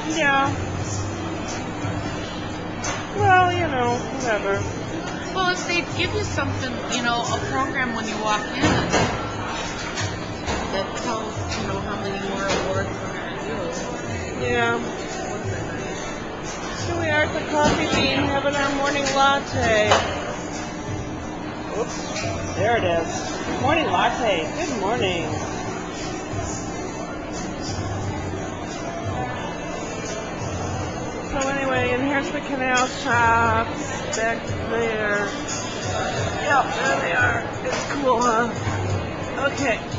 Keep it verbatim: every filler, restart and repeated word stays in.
Yeah. Well, you know, whatever. Well, if they give you something, you know, a program when you walk in that tells, you know, how many more awards we're going to do. Yeah. Here we are at the Coffee Bean having our morning latte. Oops. There it is. Morning latte. Good morning. So anyway, and here's the canal shops back there. Yep, there they are. It's cool, huh? Okay.